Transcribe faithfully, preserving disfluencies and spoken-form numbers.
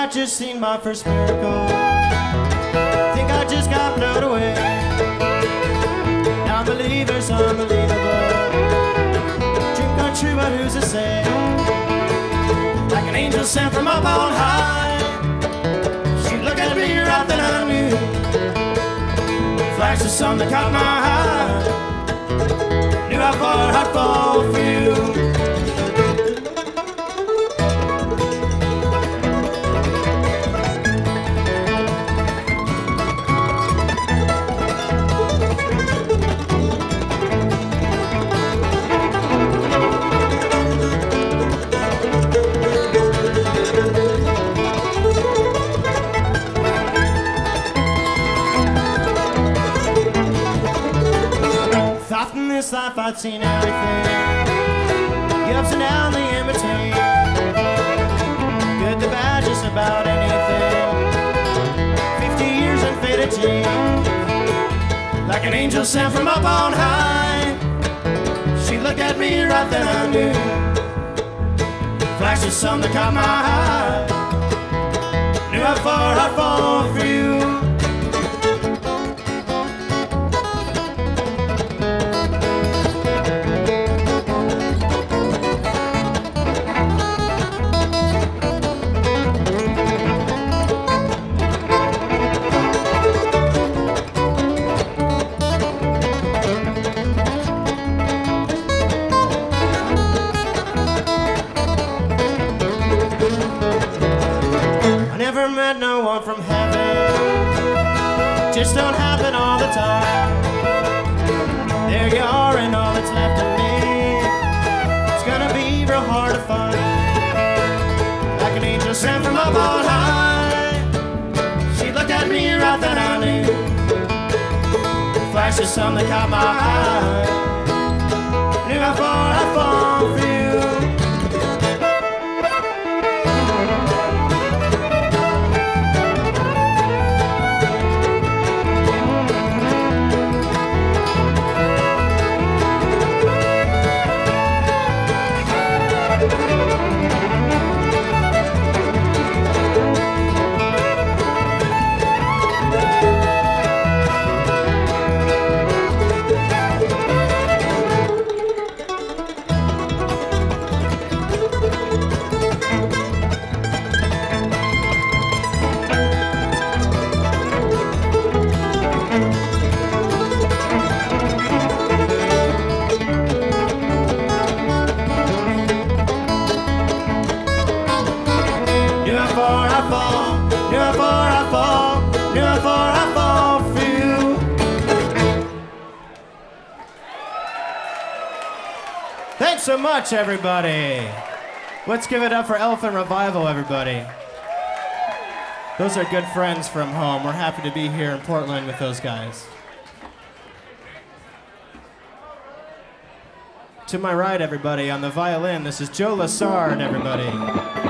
I just seen my first miracle. Think I just got blown away. Now unbelievers, unbelievable. Dream come true, but who's to say? Like an angel sent from up on high, she looked at me right then I knew. Flashed the sun that caught my eye. Knew how far I'd fall for you. Thought in this life I'd seen everything, the ups and downs, the in-between, good, the bad, just about anything. Fifty years and faded jeans, like an angel sent from up on high. She looked at me right then I knew. Flashed the sun that caught my eye. Knew how far I'd fall for you. Never met no one from heaven, just don't happen all the time. There you are and all that's left of me, it's gonna be real hard to find. Like an angel sent from up on high, she looked at me right then I knew. Flashed the sun that caught my eye. Knew how far I'd fall for you. Knew how far I fall, knew how far I fall, knew how far I fall for you. Thanks so much, everybody. Let's give it up for Elephant Revival, everybody. Those are good friends from home. We're happy to be here in Portland with those guys. To my right, everybody, on the violin, this is Joe Lassard, everybody.